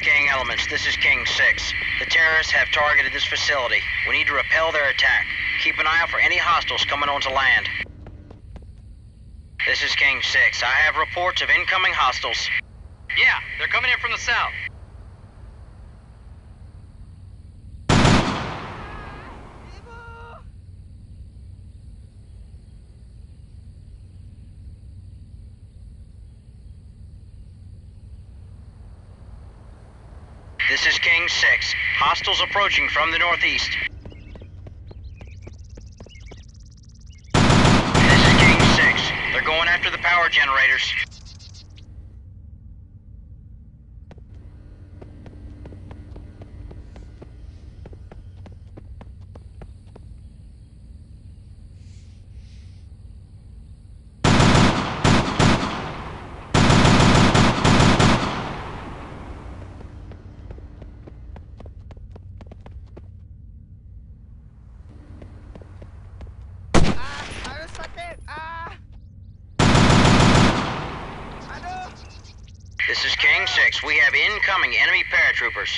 King Elements, this is King 6. The terrorists have targeted this facility. We need to repel their attack. Keep an eye out for any hostiles coming onto land. This is King 6. I have reports of incoming hostiles. Yeah, they're coming in from the south. This is King 6. Hostiles approaching from the northeast. This is King 6. They're going after the power generators. This is King 6. We have incoming enemy paratroopers.